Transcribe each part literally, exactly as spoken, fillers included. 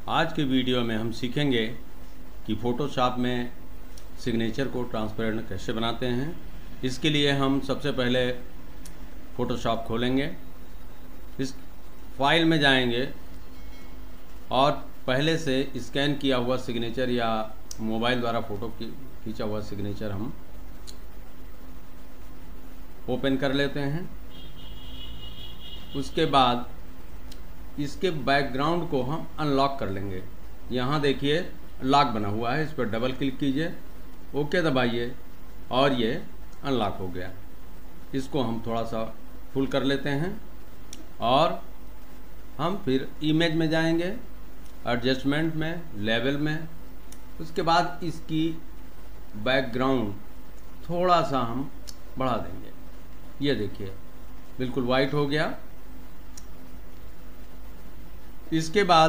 आज के वीडियो में हम सीखेंगे कि फ़ोटोशॉप में सिग्नेचर को ट्रांसपेरेंट कैसे बनाते हैं। इसके लिए हम सबसे पहले फ़ोटोशॉप खोलेंगे, इस फाइल में जाएंगे और पहले से स्कैन किया हुआ सिग्नेचर या मोबाइल द्वारा फ़ोटो खींचा हुआ सिग्नेचर हम ओपन कर लेते हैं। उसके बाद इसके बैकग्राउंड को हम अनलॉक कर लेंगे। यहाँ देखिए लॉक बना हुआ है, इस पर डबल क्लिक कीजिए, ओके दबाइए और ये अनलॉक हो गया। इसको हम थोड़ा सा फुल कर लेते हैं और हम फिर इमेज में जाएंगे, एडजस्टमेंट में, लेवल में। उसके बाद इसकी बैकग्राउंड थोड़ा सा हम बढ़ा देंगे। ये देखिए बिल्कुल वाइट हो गया। इसके बाद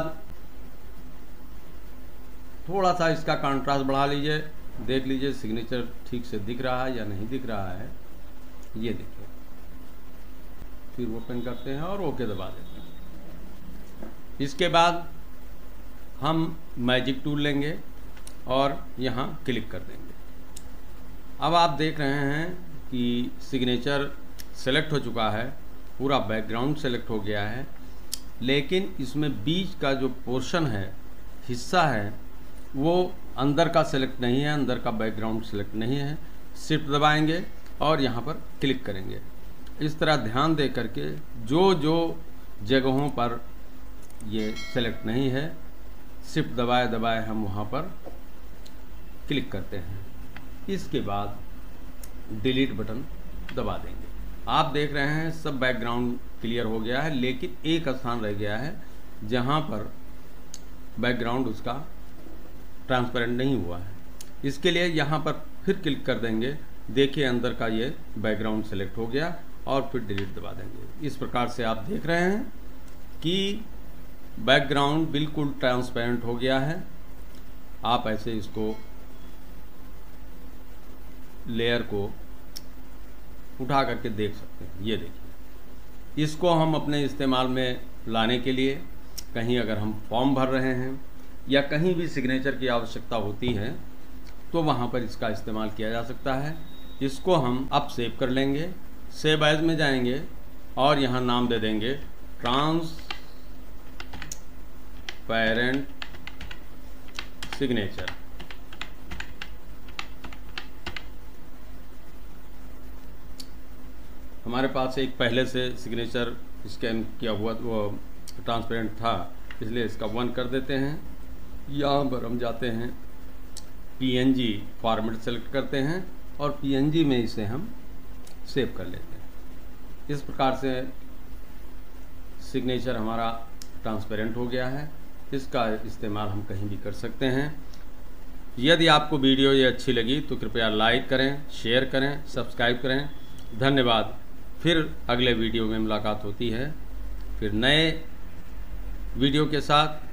थोड़ा सा इसका कंट्रास्ट बढ़ा लीजिए, देख लीजिए सिग्नेचर ठीक से दिख रहा है या नहीं दिख रहा है। ये देखिए, फिर ओपन करते हैं और ओके दबा देते हैं। इसके बाद हम मैजिक टूल लेंगे और यहाँ क्लिक कर देंगे। अब आप देख रहे हैं कि सिग्नेचर सेलेक्ट हो चुका है, पूरा बैकग्राउंड सेलेक्ट हो गया है, लेकिन इसमें बीच का जो पोर्शन है, हिस्सा है, वो अंदर का सेलेक्ट नहीं है, अंदर का बैकग्राउंड सेलेक्ट नहीं है। शिफ्ट दबाएंगे और यहाँ पर क्लिक करेंगे। इस तरह ध्यान दे करके जो जो जगहों पर ये सेलेक्ट नहीं है, शिफ्ट दबाए दबाए हम वहाँ पर क्लिक करते हैं। इसके बाद डिलीट बटन दबा देंगे। आप देख रहे हैं सब बैकग्राउंड क्लियर हो गया है, लेकिन एक स्थान रह गया है जहाँ पर बैकग्राउंड उसका ट्रांसपेरेंट नहीं हुआ है। इसके लिए यहाँ पर फिर क्लिक कर देंगे। देखिए अंदर का ये बैकग्राउंड सेलेक्ट हो गया और फिर डिलीट दबा देंगे। इस प्रकार से आप देख रहे हैं कि बैकग्राउंड बिल्कुल ट्रांसपेरेंट हो गया है। आप ऐसे इसको लेयर को उठा करके देख सकते हैं। ये देखिए, इसको हम अपने इस्तेमाल में लाने के लिए, कहीं अगर हम फॉर्म भर रहे हैं या कहीं भी सिग्नेचर की आवश्यकता होती है तो वहाँ पर इसका इस्तेमाल किया जा सकता है। इसको हम अब सेव कर लेंगे। सेव एज में जाएंगे और यहाँ नाम दे देंगे ट्रांसपेरेंट सिग्नेचर। हमारे पास एक पहले से सिग्नेचर स्कैन किया हुआ वो ट्रांसपेरेंट था, इसलिए इसका वन कर देते हैं। यहाँ पर हम जाते हैं, पीएनजी फॉर्मेट सेलेक्ट करते हैं और पीएनजी में इसे हम सेव कर लेते हैं। इस प्रकार से सिग्नेचर हमारा ट्रांसपेरेंट हो गया है। इसका इस्तेमाल हम कहीं भी कर सकते हैं। यदि आपको वीडियो ये अच्छी लगी तो कृपया लाइक करें, शेयर करें, सब्सक्राइब करें। धन्यवाद। फिर अगले वीडियो में मुलाकात होती है, फिर नए वीडियो के साथ।